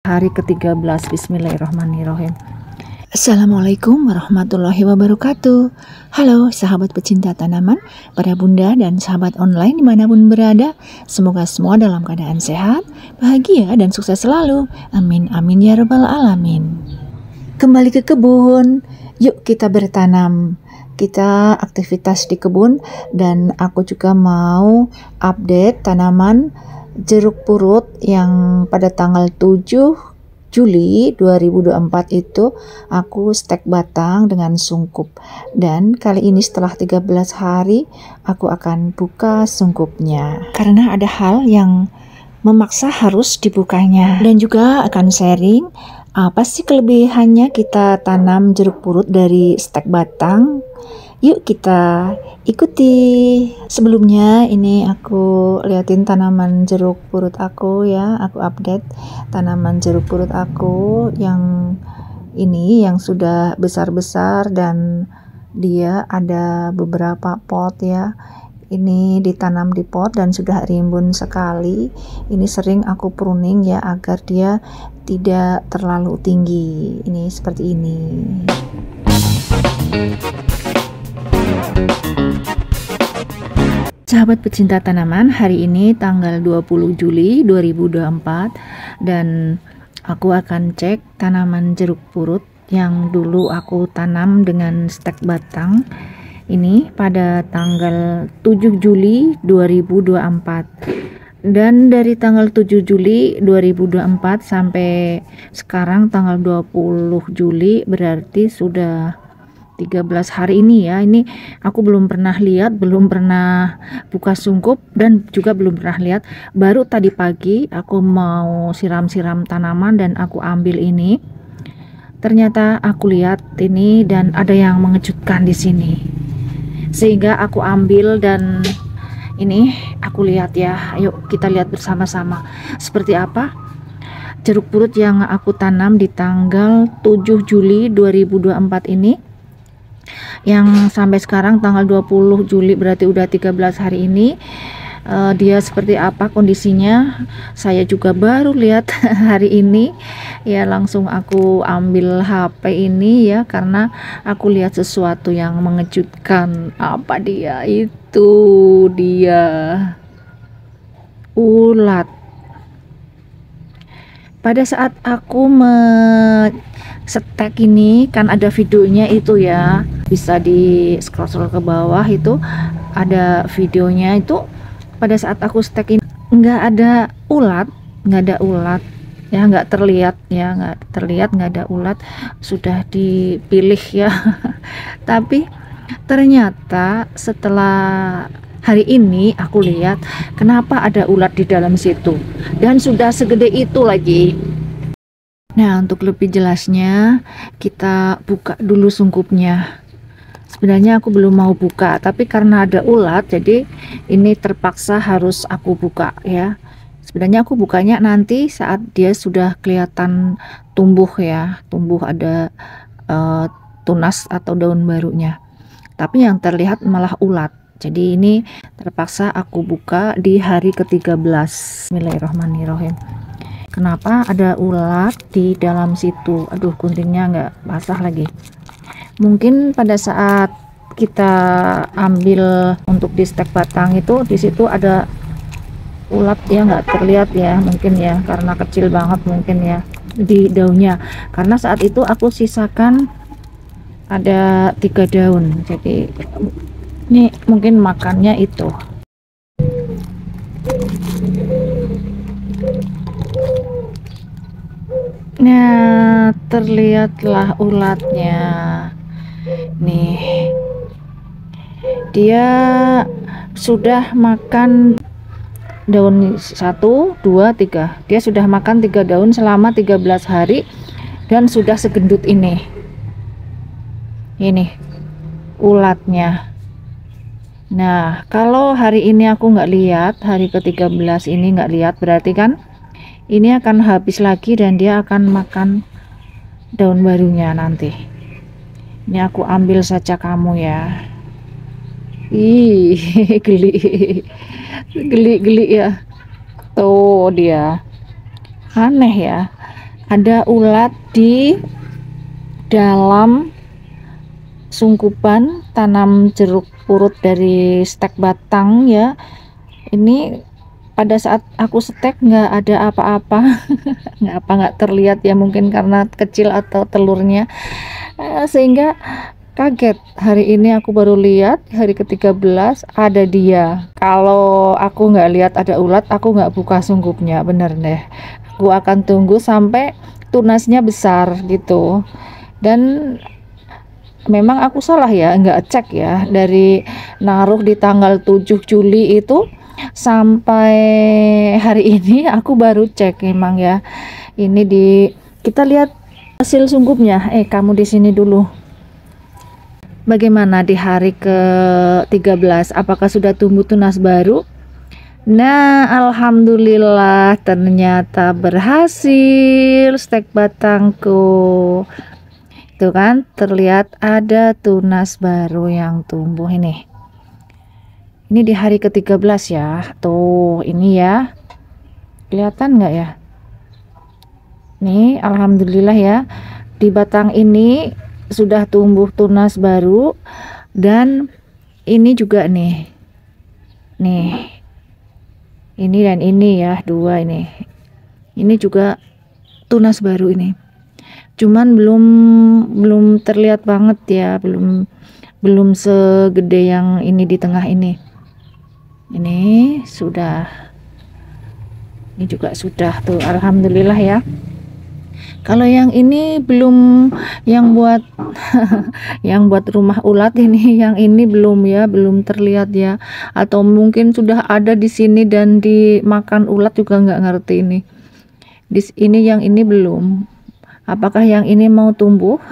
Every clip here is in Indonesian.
hari ke-13. Bismillahirrahmanirrahim. Assalamualaikum warahmatullahi wabarakatuh. Halo sahabat pecinta tanaman, para bunda dan sahabat online dimanapun berada. Semoga semua dalam keadaan sehat, bahagia dan sukses selalu. Amin amin ya rabbal alamin. Kembali ke kebun, yuk kita bertanam. Kita aktivitas di kebun dan aku juga mau update tanaman jeruk purut yang pada tanggal 7 Juli 2024 itu aku stek batang dengan sungkup, dan kali ini setelah 13 hari aku akan buka sungkupnya karena ada hal yang memaksa harus dibukanya, dan juga akan sharing apa sih kelebihannya kita tanam jeruk purut dari stek batang. Yuk kita ikuti. Sebelumnya ini aku liatin tanaman jeruk purut aku ya. Aku update tanaman jeruk purut aku yang ini yang sudah besar-besar, dan dia ada beberapa pot ya. Ini ditanam di pot dan sudah rimbun sekali. Ini sering aku pruning ya agar dia tidak terlalu tinggi. Ini seperti ini. Sahabat pecinta tanaman, hari ini tanggal 20 Juli 2024 dan aku akan cek tanaman jeruk purut yang dulu aku tanam dengan stek batang ini pada tanggal 7 Juli 2024, dan dari tanggal 7 Juli 2024 sampai sekarang tanggal 20 Juli berarti sudah 13 hari ini ya. Ini aku belum pernah lihat, belum pernah buka sungkup, dan juga belum pernah lihat. Baru tadi pagi aku mau siram-siram tanaman dan aku ambil ini. Ternyata aku lihat ini dan ada yang mengejutkan di sini. Sehingga aku ambil dan ini aku lihat ya. Ayo kita lihat bersama-sama seperti apa jeruk purut yang aku tanam di tanggal 7 Juli 2024 ini, yang sampai sekarang tanggal 20 Juli berarti udah 13 hari ini. Dia seperti apa kondisinya saya juga baru lihat hari ini ya. Langsung aku ambil HP ini ya karena aku lihat sesuatu yang mengejutkan. Apa dia? Itu dia ulat. Pada saat aku setek ini kan ada videonya itu ya, bisa di scroll ke bawah itu ada videonya. Itu pada saat aku stek ini nggak ada ulat ya, nggak terlihat ya, nggak ada ulat, sudah dipilih ya. Tapi ternyata setelah hari ini aku lihat kenapa ada ulat di dalam situ dan sudah segede itu lagi. Nah, untuk lebih jelasnya kita buka dulu sungkupnya. Sebenarnya aku belum mau buka, tapi karena ada ulat jadi ini terpaksa harus aku buka ya. Sebenarnya aku bukanya nanti saat dia sudah kelihatan tumbuh ya, tumbuh ada tunas atau daun barunya. Tapi yang terlihat malah ulat. Jadi ini terpaksa aku buka di hari ke-13. Bismillahirrahmanirrahim. Kenapa ada ulat di dalam situ? Aduh, guntingnya nggak basah lagi. Mungkin pada saat kita ambil untuk di stek batang itu di situ ada ulat ya, nggak terlihat ya mungkin ya karena kecil banget mungkin ya di daunnya. Karena saat itu aku sisakan ada 3 daun. Jadi ini mungkin makannya itu. Nah, terlihatlah ulatnya. Nih. Dia sudah makan daun 1, 2, 3. Dia sudah makan 3 daun selama 13 hari dan sudah segendut ini. Ini ulatnya. Nah, kalau hari ini aku nggak lihat, hari ke-13 ini nggak lihat, berarti kan ini akan habis lagi dan dia akan makan daun barunya nanti. Ini aku ambil saja kamu ya. Ih, geli ya. Tuh dia. Aneh ya. ada ulat di dalam sungkupan tanam jeruk purut dari stek batang ya. Ini pada saat aku stek nggak ada apa-apa. nggak terlihat ya, mungkin karena kecil atau telurnya. Sehingga kaget, hari ini aku baru lihat hari ke-13 ada dia. Kalau aku nggak lihat ada ulat, aku nggak buka sungkupnya, bener deh. Aku akan tunggu sampai tunasnya besar gitu. Dan memang aku salah ya, nggak cek ya, dari naruh di tanggal 7 Juli itu sampai hari ini aku baru cek memang ya. Ini kita lihat hasil sungkupnya. Kamu di sini dulu. Bagaimana di hari ke-13? Apakah sudah tumbuh tunas baru? Nah, alhamdulillah ternyata berhasil stek batangku. Itu kan terlihat ada tunas baru yang tumbuh ini. Ini di hari ke-13 ya. Tuh, ini ya. Kelihatan nggak ya? Nih, alhamdulillah ya. Di batang ini sudah tumbuh tunas baru, dan ini juga nih. Nih. Ini dan ini ya, dua ini. Ini juga tunas baru ini. Cuman belum terlihat banget ya, belum segede yang ini di tengah ini. Ini sudah, ini juga sudah tuh, alhamdulillah ya. Kalau yang ini belum, yang buat yang buat rumah ulat ini, yang ini belum ya, belum terlihat ya, atau mungkin sudah ada di sini dan dimakan ulat juga nggak ngerti ini. Di ini yang ini belum. Apakah yang ini mau tumbuh?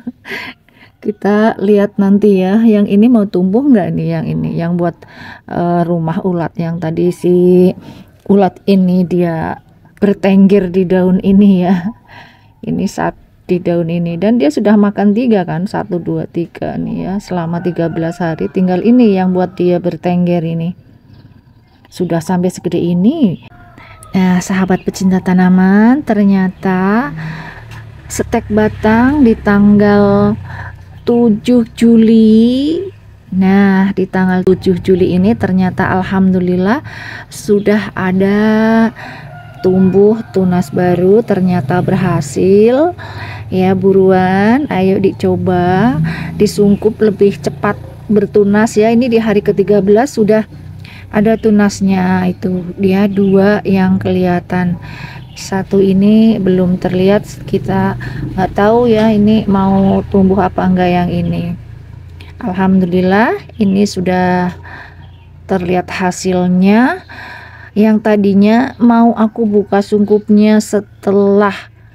Kita lihat nanti ya. Yang ini mau tumbuh nggak nih? Yang ini, yang buat rumah ulat. Yang tadi si ulat ini dia bertengger di daun ini ya. Ini saat di daun ini, dan dia sudah makan 3 kan, 1 2 3 nih ya, selama 13 hari. Tinggal ini yang buat dia bertengger ini. Sudah sampai segede ini. Nah, sahabat pecinta tanaman, ternyata stek batang di tanggal 7 Juli. Nah, di tanggal 7 Juli ini ternyata alhamdulillah sudah ada tumbuh tunas baru, ternyata berhasil ya. Buruan, ayo dicoba, disungkup lebih cepat bertunas ya. Ini di hari ke-13 sudah ada tunasnya, itu dia 2 yang kelihatan. Satu ini belum terlihat, kita nggak tahu ya ini mau tumbuh apa enggak yang ini. Alhamdulillah ini sudah terlihat hasilnya. Yang tadinya mau aku buka sungkupnya setelah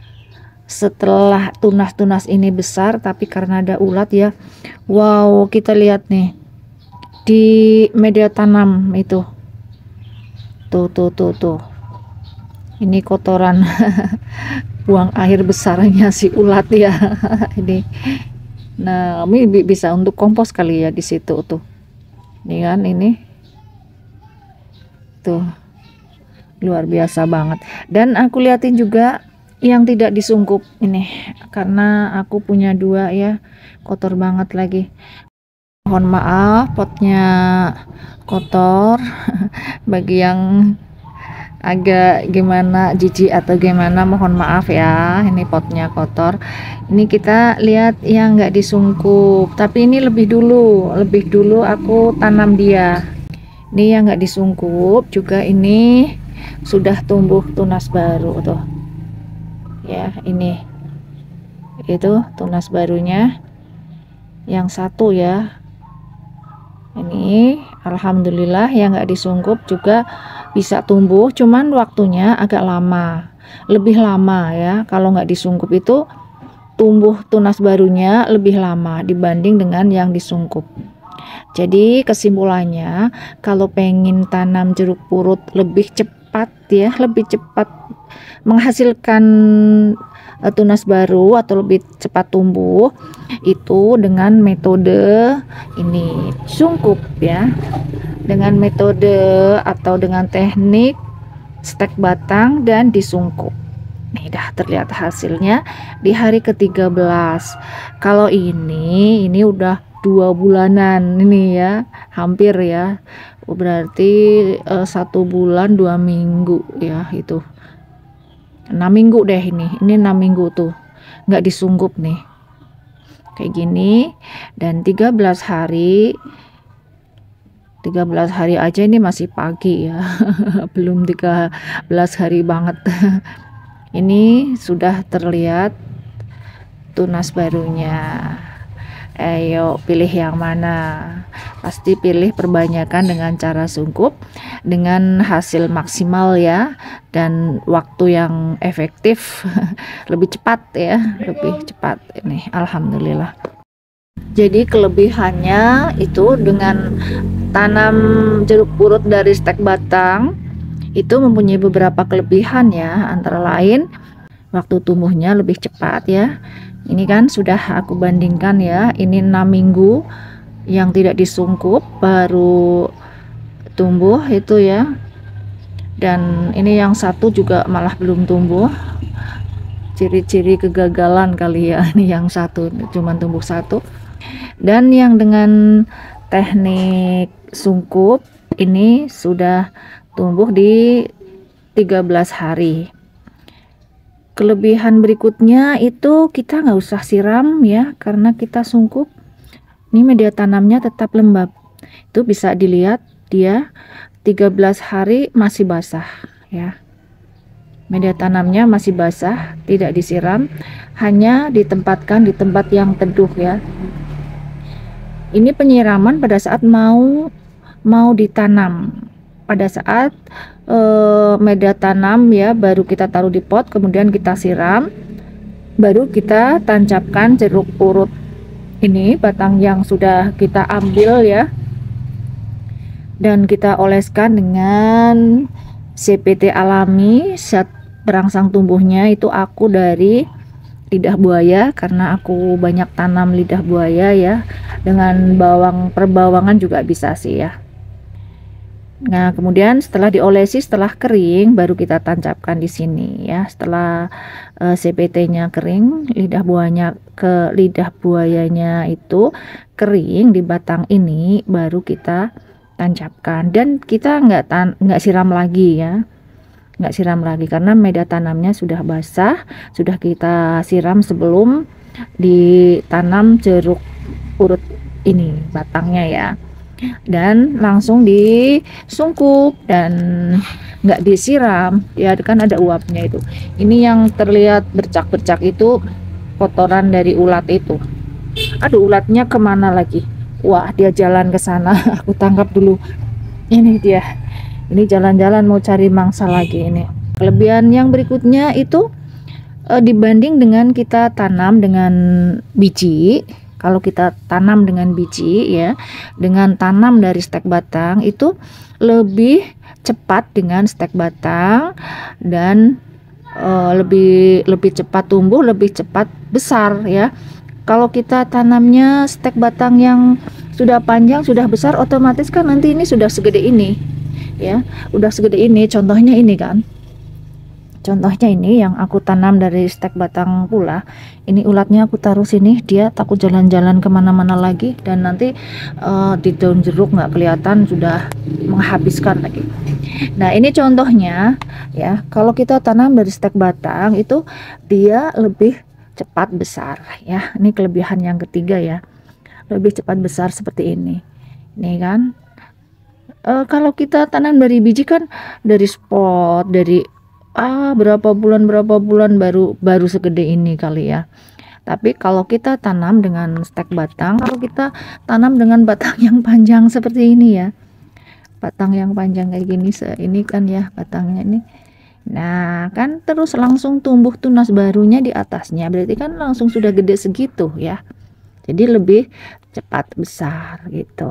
tunas-tunas ini besar, tapi karena ada ulat ya. Wow, kita lihat nih di media tanam itu. Tuh. Ini kotoran buang air besarnya si ulat ya. Ini. Nah, ini bisa untuk kompos kali ya di situ tuh. Ini kan ini. Tuh. Luar biasa banget. Dan aku liatin juga yang tidak disungkup ini, karena aku punya 2 ya. Kotor banget lagi. Mohon maaf potnya kotor. Bagi yang agak gimana, jijik atau gimana, mohon maaf ya, ini potnya kotor. Ini kita lihat yang nggak disungkup, tapi ini lebih dulu aku tanam dia. Ini yang nggak disungkup juga, ini sudah tumbuh tunas baru tuh ya. Ini itu tunas barunya yang satu ya. Ini alhamdulillah yang nggak disungkup juga bisa tumbuh, cuman waktunya agak lama, lebih lama ya. Kalau nggak disungkup itu tumbuh tunas barunya lebih lama dibanding dengan yang disungkup. Jadi kesimpulannya, kalau pengen tanam jeruk purut lebih cepat ya, lebih cepat menghasilkan tunas baru atau lebih cepat tumbuh, itu dengan metode ini, sungkup ya, dengan metode atau dengan teknik stek batang dan disungkup. Nih dah terlihat hasilnya di hari ke-13. Kalau ini udah 2 bulanan ini ya, hampir ya. Berarti 1 bulan 2 minggu ya, itu 6 minggu deh ini 6 minggu tuh nggak disungkup nih kayak gini. Dan 13 hari aja ini masih pagi ya. Belum 13 hari banget. Ini sudah terlihat tunas barunya. Ayo pilih yang mana? Pasti pilih perbanyakan dengan cara sungkup, dengan hasil maksimal ya, dan waktu yang efektif. Lebih cepat ya, lebih cepat ini. Alhamdulillah. Jadi kelebihannya itu dengan tanam jeruk purut dari stek batang itu mempunyai beberapa kelebihan ya, antara lain waktu tumbuhnya lebih cepat ya. Ini kan sudah aku bandingkan ya, ini 6 minggu yang tidak disungkup baru tumbuh itu ya, dan ini yang satu juga malah belum tumbuh. Ciri-ciri kegagalan kali ya, ini yang satu cuman tumbuh satu. Dan yang dengan teknik sungkup ini sudah tumbuh di 13 hari. Kelebihan berikutnya itu kita nggak usah siram ya, karena kita sungkup. Ini media tanamnya tetap lembab. Itu bisa dilihat dia 13 hari masih basah ya. Media tanamnya masih basah, tidak disiram, hanya ditempatkan di tempat yang teduh ya. Ini penyiraman pada saat mau ditanam. Pada saat media tanam ya, baru kita taruh di pot, kemudian kita siram, baru kita tancapkan jeruk purut ini, batang yang sudah kita ambil ya, dan kita oleskan dengan CPT alami. Saat berangsang tumbuhnya itu aku dari lidah buaya, karena aku banyak tanam lidah buaya ya, dengan bawang perbawangan juga bisa sih ya. Nah, kemudian setelah diolesi, setelah kering, baru kita tancapkan di sini ya. Setelah CPT-nya kering, lidah buayanya itu kering di batang ini, baru kita tancapkan. Dan kita nggak siram lagi ya, nggak siram lagi karena media tanamnya sudah basah, sudah kita siram sebelum ditanam jeruk purut ini batangnya ya. Dan langsung disungkup dan nggak disiram ya, kan ada uapnya itu. Ini yang terlihat bercak-bercak itu kotoran dari ulat itu. Aduh, ulatnya kemana lagi? Wah, dia jalan ke sana. Aku tangkap dulu. Ini dia, ini jalan-jalan mau cari mangsa lagi ini. Kelebihan yang berikutnya itu dibanding dengan kita tanam dengan biji. Kalau kita tanam dengan biji ya, dengan tanam dari stek batang itu lebih cepat dengan stek batang, dan lebih cepat tumbuh, lebih cepat besar ya. Kalau kita tanamnya stek batang yang sudah panjang, sudah besar, otomatis kan nanti ini sudah segede ini ya, udah segede ini. Contohnya ini kan, contohnya ini yang aku tanam dari stek batang pula. Ini ulatnya aku taruh sini, dia takut jalan-jalan kemana-mana lagi, dan nanti di daun jeruk nggak kelihatan, sudah menghabiskan lagi. Nah, ini contohnya ya, kalau kita tanam dari stek batang itu dia lebih cepat besar ya. Ini kelebihan yang ketiga ya, lebih cepat besar seperti ini. Ini kan kalau kita tanam dari biji kan dari spot, dari berapa bulan baru segede ini kali ya. Tapi kalau kita tanam dengan stek batang, kalau kita tanam dengan batang yang panjang seperti ini ya, batang yang panjang kayak gini, ini kan ya batangnya ini. Nah, kan terus langsung tumbuh tunas barunya di atasnya, berarti kan langsung sudah gede segitu ya. Jadi lebih cepat besar gitu.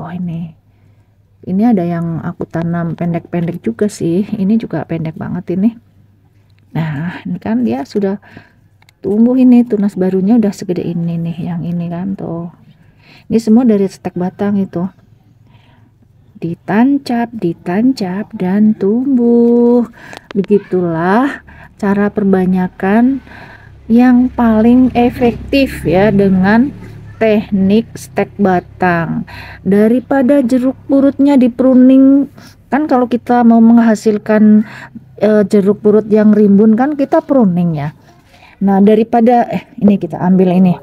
Ini ada yang aku tanam pendek-pendek juga sih. Ini juga pendek banget ini. Nah, ini kan dia sudah tumbuh, ini tunas barunya udah segede ini nih, yang ini kan tuh. Ini semua dari stek batang itu. Ditancap dan tumbuh. Begitulah cara perbanyakan yang paling efektif ya dengan teknik stek batang. Daripada jeruk purutnya di pruning, kan kalau kita mau menghasilkan jeruk purut yang rimbun kan kita pruning ya. Nah, daripada ini kita ambil ini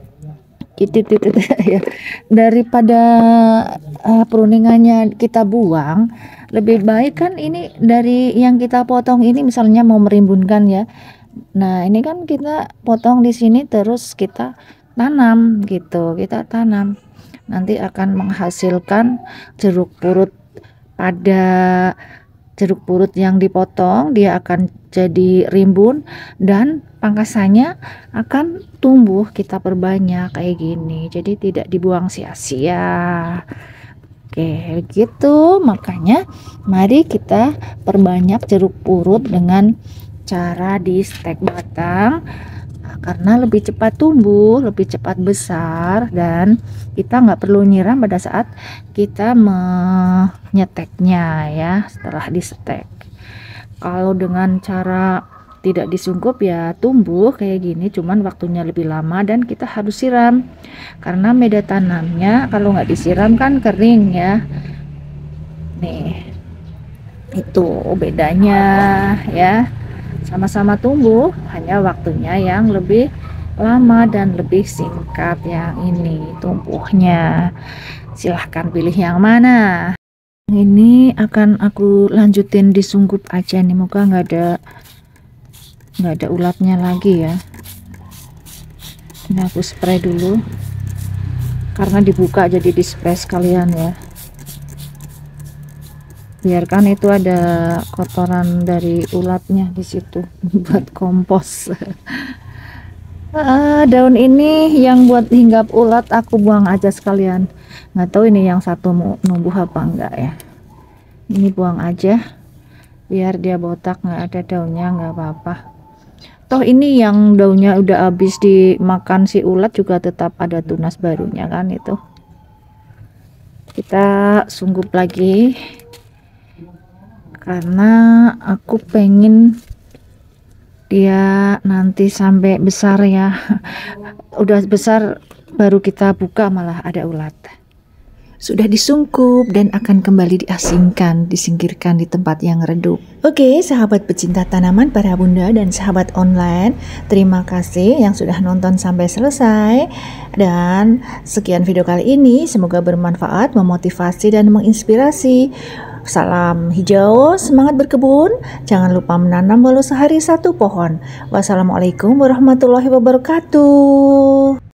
ya, daripada pruningannya kita buang, lebih baik kan ini dari yang kita potong ini, misalnya mau merimbunkan ya. Nah, ini kan kita potong di sini terus kita tanam gitu, kita tanam. Nanti akan menghasilkan jeruk purut. Pada jeruk purut yang dipotong, dia akan jadi rimbun dan pangkasannya akan tumbuh, kita perbanyak kayak gini, jadi tidak dibuang sia-sia. Oke, gitu. Makanya mari kita perbanyak jeruk purut dengan cara di stek batang, karena lebih cepat tumbuh, lebih cepat besar, dan kita nggak perlu nyiram pada saat kita menyeteknya ya, setelah distek. Kalau dengan cara tidak disungkup ya tumbuh kayak gini, cuman waktunya lebih lama dan kita harus siram karena media tanamnya kalau nggak disiram kan kering ya. Nih, itu bedanya ya. Sama-sama tumbuh, hanya waktunya yang lebih lama dan lebih singkat yang ini tumbuhnya. Silahkan pilih yang mana. Ini akan aku lanjutin disungkup aja nih, moga nggak ada ulatnya lagi ya. Ini aku spray dulu karena dibuka, jadi di spray sekalian ya. Biarkan itu ada kotoran dari ulatnya di situ buat kompos. Daun ini yang buat hinggap ulat aku buang aja sekalian. Nggak tahu ini yang satu mau numbuh apa enggak ya. Ini buang aja biar dia botak, nggak ada daunnya nggak apa-apa. Toh ini yang daunnya udah habis dimakan si ulat juga tetap ada tunas barunya kan itu. Kita sunggup lagi karena aku pengen dia nanti sampai besar ya. Udah besar baru kita buka malah ada ulat. Sudah disungkup dan akan kembali diasingkan, disingkirkan di tempat yang redup. Oke, sahabat pecinta tanaman, para bunda dan sahabat online, terima kasih yang sudah nonton sampai selesai. Dan sekian video kali ini, semoga bermanfaat, memotivasi dan menginspirasi. Salam hijau, semangat berkebun. Jangan lupa menanam walau sehari satu pohon. Wassalamualaikum warahmatullahi wabarakatuh.